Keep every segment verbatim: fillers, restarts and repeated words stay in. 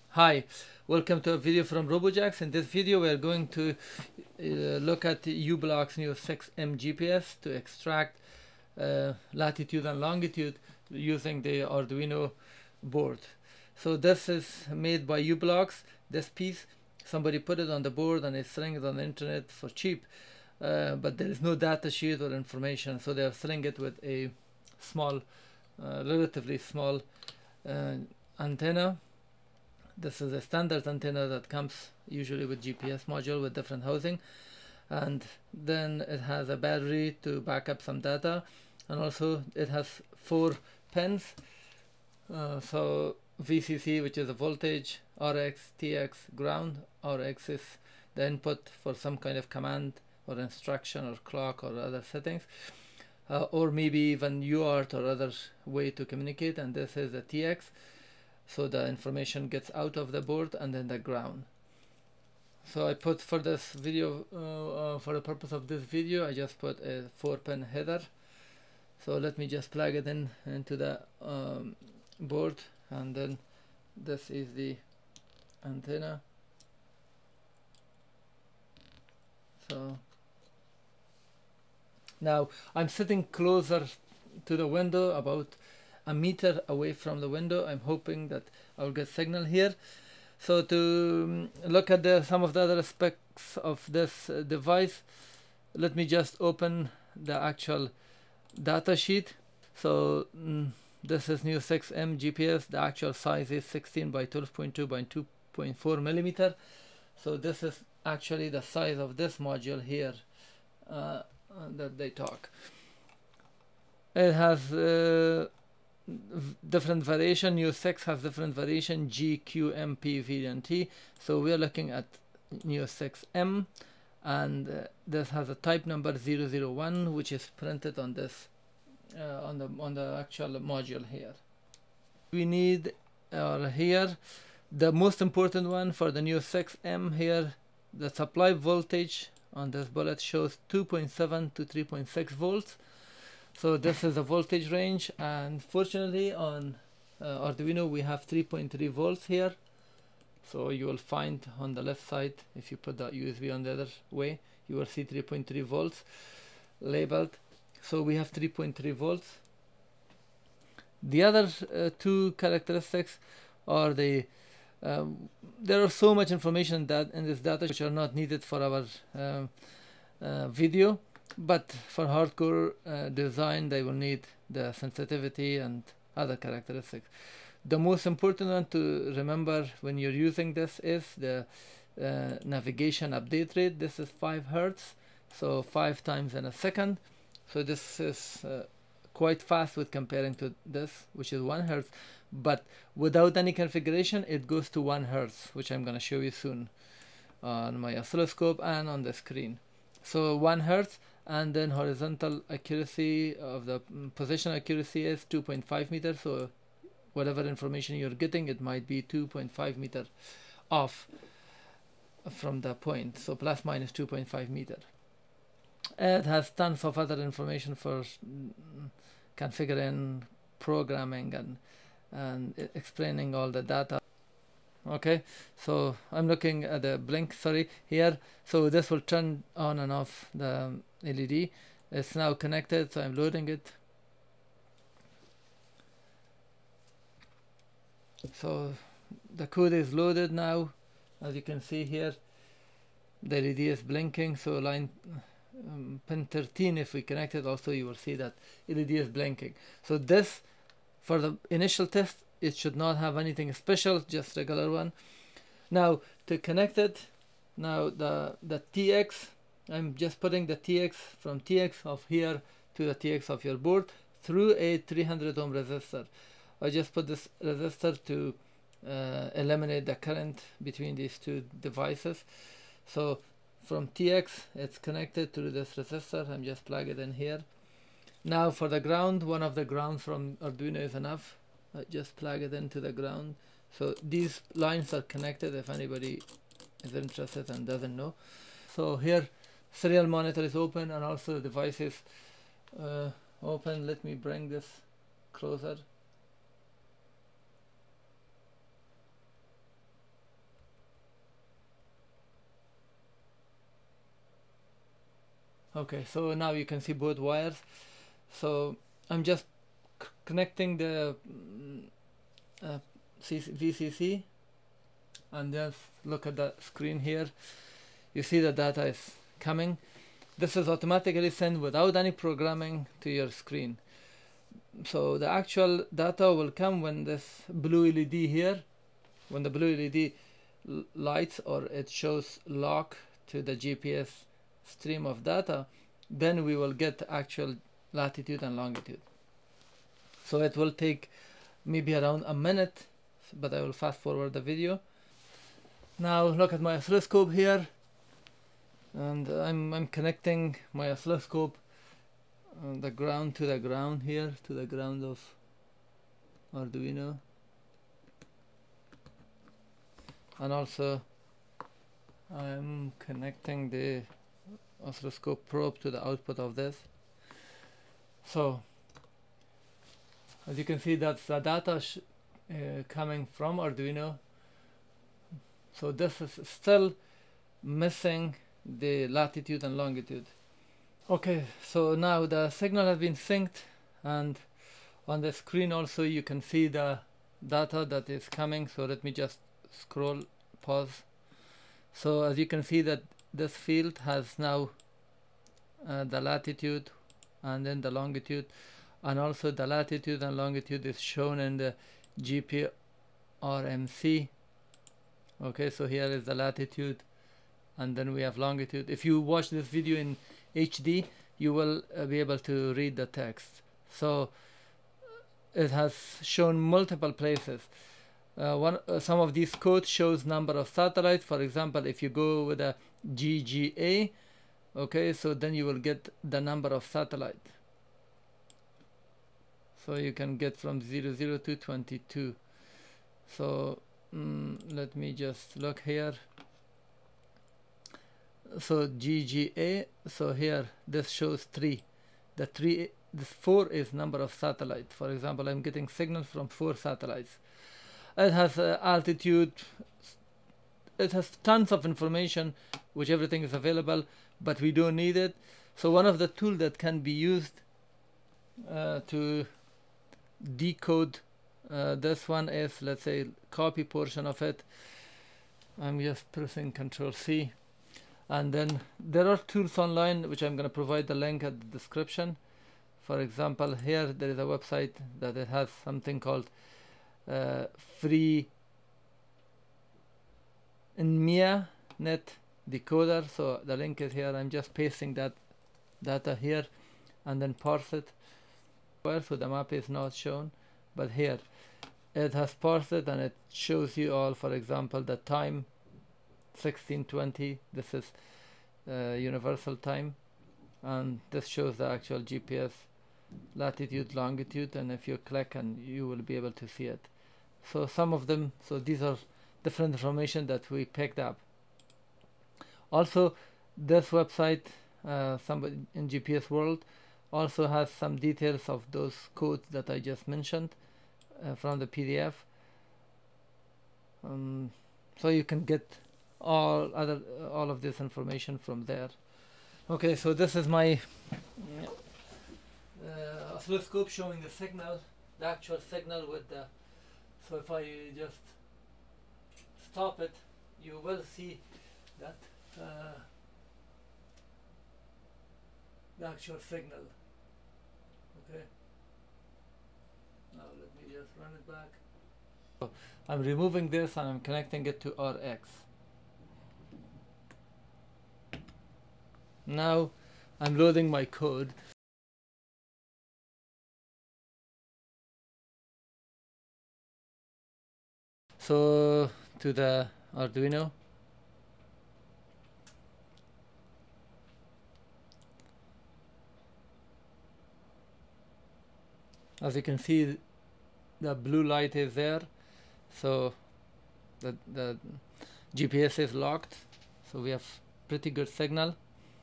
Hi, welcome to a video from Robojax. In this video we are going to uh, look at the U-Block's N E O six M G P S to extract uh, latitude and longitude using the Arduino board. So this is made by U-Blocks. This piece, somebody put it on the board and is selling it on the internet for cheap, uh, but there is no data sheet or information, so they are selling it with a small, uh, relatively small uh, antenna. This is a standard antenna that comes usually with G P S module with different housing, and then it has a battery to back up some data, and also it has four pins. Uh, so V C C, which is a voltage, R X, T X, ground. R X is the input for some kind of command or instruction or clock or other settings, uh, or maybe even U A R T or other way to communicate, and this is the T X. So the information gets out of the board, and then the ground. So I put for this video, uh, uh, for the purpose of this video, I just put a four pin header. So let me just plug it in into the um, board, and then this is the antenna. So now I'm sitting closer to the window, about a meter away from the window. I'm hoping that I'll get signal here. So to um, look at the, some of the other aspects of this uh, device, let me just open the actual data sheet. So mm, this is N E O six M G P S. The actual size is sixteen by twelve point two by two point four millimeter. So this is actually the size of this module here uh, that they talk. It has uh, different variation. N E O six has different variation, G, Q, M, P, V, and T. So we are looking at N E O six M, and uh, this has a type number zero zero one, which is printed on this uh, on the on the actual module here. We need uh, here the most important one for the N E O six M here. The supply voltage on this bullet shows two point seven to three point six volts. So this is the voltage range, and fortunately on uh, Arduino we have three point three volts here. So you will find on the left side, if you put that U S B on the other way, you will see three point three volts labeled. So we have three point three volts. The other uh, two characteristics are the um, there are so much information that in this data which are not needed for our um, uh, video. But for hardcore uh, design, they will need the sensitivity and other characteristics. The most important one to remember when you're using this is the uh, navigation update rate. This is five hertz, so five times in a second. So this is uh, quite fast with comparing to this, which is one hertz. But without any configuration, it goes to one hertz, which I'm going to show you soon on my oscilloscope and on the screen. So one hertz. And then horizontal accuracy of the mm, position accuracy is two point five meters. So whatever information you're getting, it might be two point five meter off from the point. So plus minus two point five meter. It has tons of other information for mm, configuring, programming, and and explaining all the data. Okay, so I'm looking at the blink, sorry, here. So this will turn on and off the L E D. It's now connected, so I'm loading it. So the code is loaded now. As you can see here, the L E D is blinking. So line um, pin thirteen, if we connect it, also you will see that L E D is blinking. So this, for the initial test, it should not have anything special, just regular one. Now to connect it, now the the T X, I'm just putting the T X from T X of here to the T X of your board through a three hundred ohm resistor. I just put this resistor to uh, eliminate the current between these two devices. So from T X it's connected to this resistor. I'm just plug it in here. Now for the ground, one of the grounds from Arduino is enough. I just plug it into the ground. So these lines are connected if anybody is interested and doesn't know. So here serial monitor is open, and also the device is uh, open. Let me bring this closer. Okay, so now you can see both wires. So I'm just c connecting the uh, V C C, and just look at the screen here. You see the data is coming. This is automatically sent without any programming to your screen. So the actual data will come when this blue L E D here, when the blue L E D lights or it shows lock to the G P S stream of data, then we will get actual latitude and longitude. So it will take maybe around a minute, but I will fast forward the video. Now look at my oscilloscope here, and I'm, I'm connecting my oscilloscope uh, the ground to the ground here, to the ground of Arduino, and also I'm connecting the oscilloscope probe to the output of this. So as you can see, that's the data sh uh, coming from Arduino. So this is still missing the latitude and longitude. Okay, so now the signal has been synced, and on the screen also you can see the data that is coming. So let me just scroll, pause. So as you can see that this field has now uh, the latitude and then the longitude, and also the latitude and longitude is shown in the G P R M C. Okay, so here is the latitude, and then we have longitude. If you watch this video in H D, you will uh, be able to read the text. So it has shown multiple places. Uh, one, uh, some of these codes shows number of satellites. For example, if you go with a G G A, okay, so then you will get the number of satellite. So you can get from zero zero to twenty-two. So mm, let me just look here. So G G A, so here this shows three. The three, this four is number of satellites. For example, I'm getting signals from four satellites. It has uh, altitude, it has tons of information, which everything is available, but we don't need it. So one of the tools that can be used uh, to decode uh, this one is, let's say, copy portion of it. I'm just pressing Control C, and then there are tools online which I'm going to provide the link at the description. For example, here there is a website that it has something called uh, free N E O net decoder. So the link is here. I'm just pasting that data here and then parse it. So the map is not shown, but here it has parsed it, and it shows you all, for example, the time sixteen twenty. This is uh, universal time, and this shows the actual G P S latitude, longitude, and if you click, and you will be able to see it. So some of them, so these are different information that we picked up. Also, this website, uh, somebody in G P S World, also has some details of those codes that I just mentioned uh, from the P D F. Um, so you can get all other uh, all of this information from there. Okay, so this is my uh, oscilloscope showing the signal, the actual signal with the. So if I just stop it, you will see that uh, the actual signal. Okay. Now let me just run it back. So I'm removing this and I'm connecting it to R X. Now I'm loading my code. So to the Arduino. As you can see, the blue light is there, so the, the G P S is locked, so we have pretty good signal.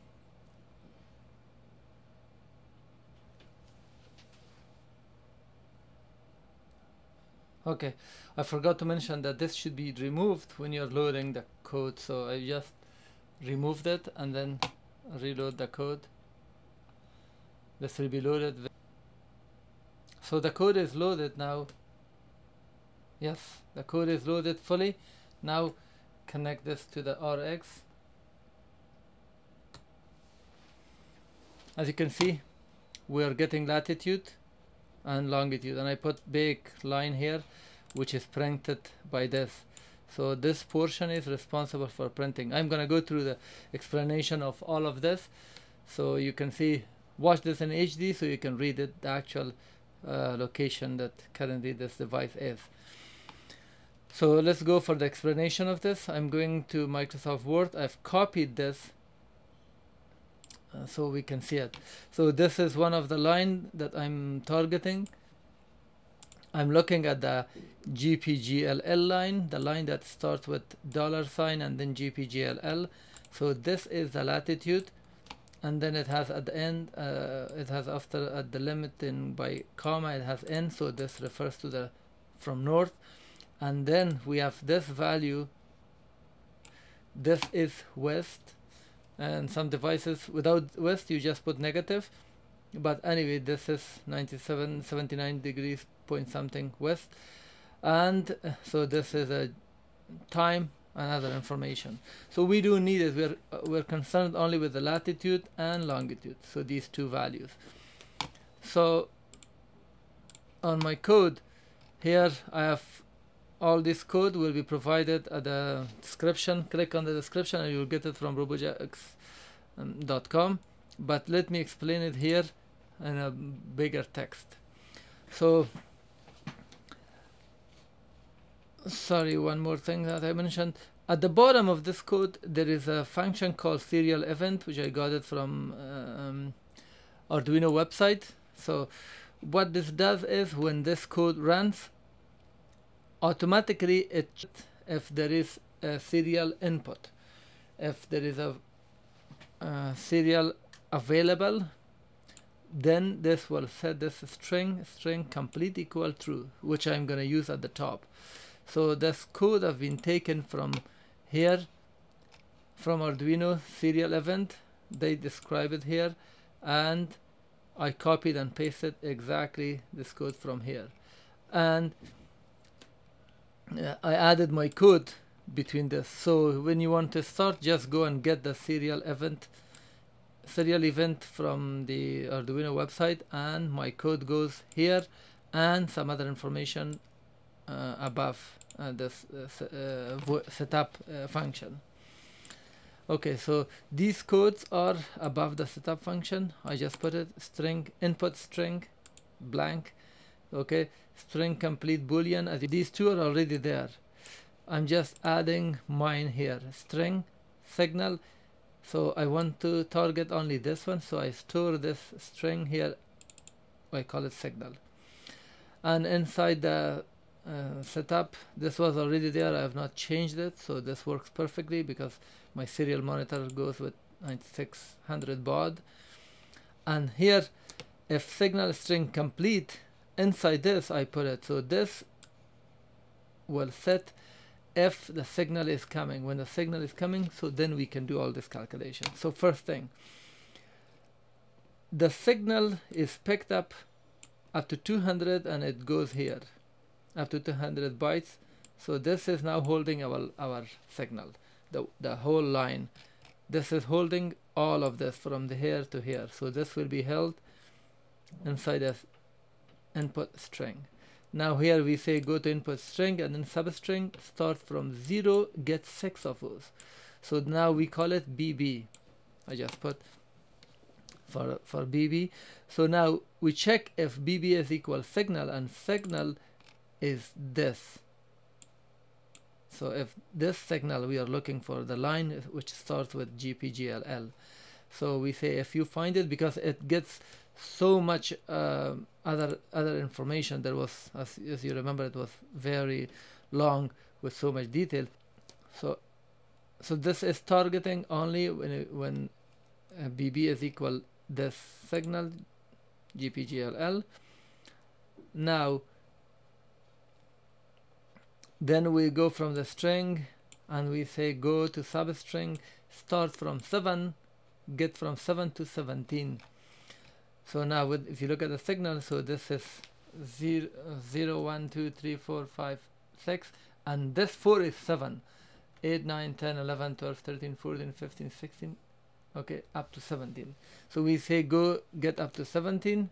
Okay, I forgot to mention that this should be removed when you're loading the code, so I just removed it and then reload the code. This will be loaded. So the code is loaded now. Yes, the code is loaded fully. Now connect this to the R X. As you can see, we are getting latitude and longitude, and I put big line here which is printed by this. So this portion is responsible for printing. I'm gonna go through the explanation of all of this, so you can see, watch this in H D so you can read it, the actual uh, location that currently this device is. So let's go for the explanation of this. I'm going to Microsoft Word. I've copied this uh, so we can see it. So this is one of the line that I'm targeting. I'm looking at the G P G L L line, the line that starts with dollar sign and then G P G L L. So this is the latitude, and then it has at the end, uh, it has after at the limit in by comma, it has N, so this refers to the from north. And then we have this value, this is west, and some devices without west you just put negative, but anyway this is ninety-seven, seventy-nine degrees point something west, and uh, so this is a time and other information. So we do need it, we're, uh, we're concerned only with the latitude and longitude, so these two values. So on my code here I have all this code will be provided at the description. Click on the description and you'll get it from robojax dot com, but let me explain it here in a bigger text. So sorry, one more thing that I mentioned. At the bottom of this code there is a function called serial event, which I got it from um, Arduino website. So what this does is when this code runs, automatically it if there is a serial input, if there is a uh, serial available, then this will set this string string complete equal true, which I'm gonna use at the top. So this code have been taken from here, from Arduino serial event. They describe it here, and I copied and pasted exactly this code from here, and Uh, I added my code between this. So when you want to start, just go and get the serial event serial event from the Arduino website, and my code goes here and some other information uh, above uh, this uh, uh, setup uh, function. Okay, so these codes are above the setup function. I just put it string input string blank, okay, string complete boolean. As these two are already there, I'm just adding mine here, string signal. So I want to target only this one, so I store this string here, I call it signal. And inside the uh, setup, this was already there, I have not changed it, so this works perfectly because my serial monitor goes with ninety-six hundred baud. And here, if signal string complete, inside this I put it, so this will set if the signal is coming. When the signal is coming, so then we can do all this calculation. So first thing, the signal is picked up up to two hundred and it goes here up to two hundred bytes. So this is now holding our our signal, the the whole line. This is holding all of this from the here to here, so this will be held inside a input string. Now here we say go to input string, and then substring start from zero, get six of those. So now we call it B B. I just put for for B B. So now we check if B B is equal signal, and signal is this. So if this signal, we are looking for the line which starts with G P G L L. So we say if you find it, because it gets so much uh, other other information. There was, as, as you remember, it was very long with so much detail. So so this is targeting only when it, when uh, B B is equal this signal G P G L L. Now then we go from the string and we say go to substring, start from seven, get from seven to seventeen. So now with, if you look at the signal, so this is zero, zero, one, two, three, four, five, six, and this four is seven, eight, nine, ten, eleven, twelve, thirteen, fourteen, fifteen, sixteen, okay, up to seventeen. So we say go get up to seventeen.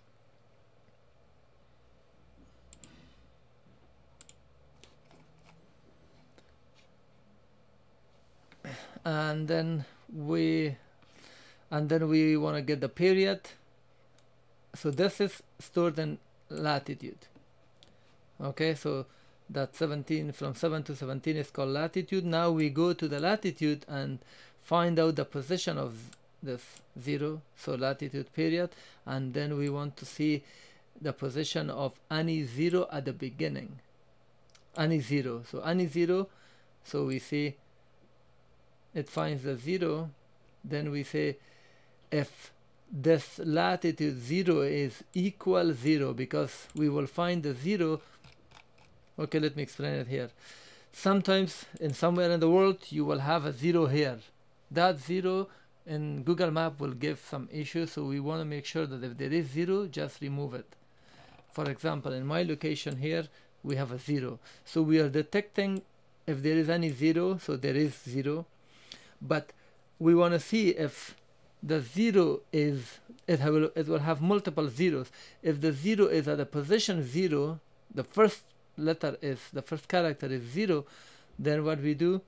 And then we and then we want to get the period. So this is stored in latitude. Okay, so that seventeen, from seven to seventeen is called latitude. Now we go to the latitude and find out the position of this zero, so latitude period, and then we want to see the position of any zero at the beginning. Any zero, so any zero, so we see it finds the zero, then we say if this latitude zero is equal zero, because we will find the zero. Okay, let me explain it here. Sometimes in somewhere in the world you will have a zero here. That zero in Google Map will give some issue, so we want to make sure that if there is zero, just remove it. For example, in my location here we have a zero, so we are detecting if there is any zero, so there is zero, but we want to see if the zero is, it will, it will have multiple zeros. If the zero is at a position zero, the first letter is, the first character is zero, then what we do,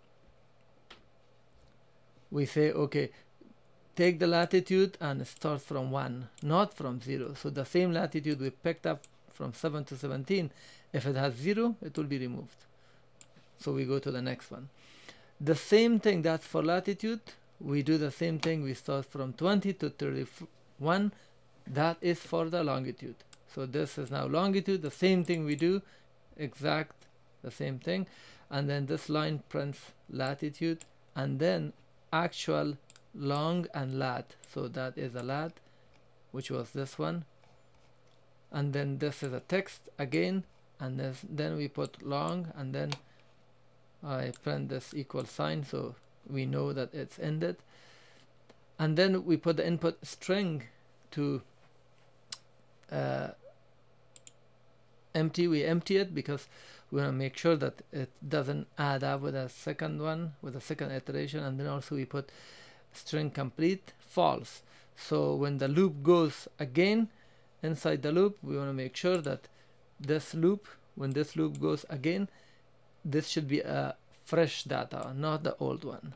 we say, okay, take the latitude and start from one, not from zero. So the same latitude we picked up from seven to seventeen, if it has zero, it will be removed. So we go to the next one. The same thing, that's for latitude. We do the same thing, we start from twenty to thirty-one, that is for the longitude. So this is now longitude, the same thing we do, exact the same thing, and then this line prints latitude, and then actual long and lat, so that is a lat, which was this one, and then this is a text again, and this, then we put long, and then I print this equal sign, so we know that it's ended, and then we put the input string to uh, empty. We empty it because we want to make sure that it doesn't add up with a second one, with a second iteration, and then also we put string complete false. So when the loop goes again inside the loop, we want to make sure that this loop, when this loop goes again, this should be a fresh data, not the old one.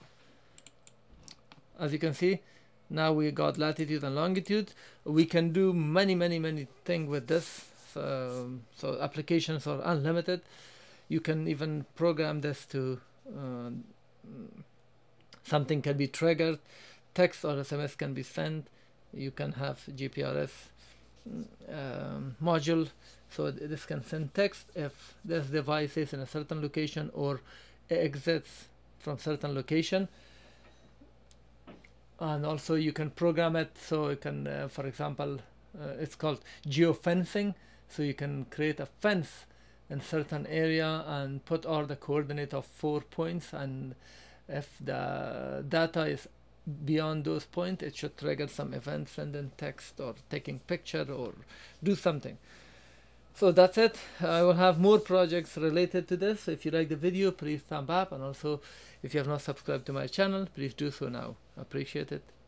As you can see, now we got latitude and longitude. We can do many many many things with this, so, so applications are unlimited. You can even program this to uh, something can be triggered, text or S M S can be sent, you can have G P R S um, module, so this can send text if this device is in a certain location or exits from certain location. And also you can program it so you can uh, for example, uh, it's called geofencing, so you can create a fence in certain area and put all the coordinate of four points, and if the data is beyond those points, it should trigger some event, sending text or taking picture or do something. So that's it. I will have more projects related to this. If you like the video, please thumb up, and also if you have not subscribed to my channel, please do so now. Appreciate it.